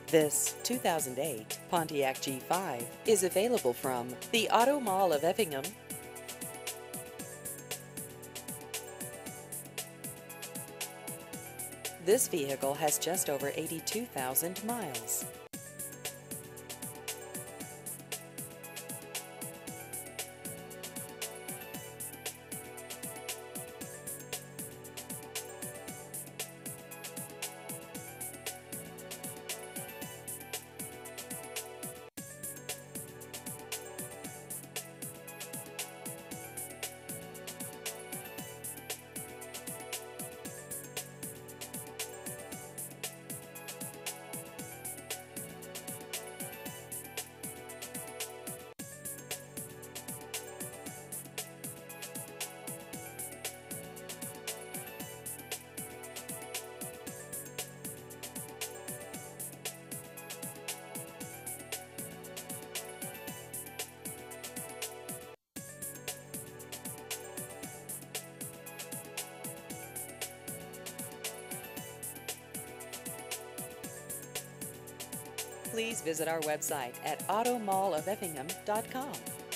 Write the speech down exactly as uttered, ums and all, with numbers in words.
This two thousand eight Pontiac G five is available from the Auto Mall of Effingham. This vehicle has just over eighty-two thousand miles. Please visit our website at auto mall of effingham dot com.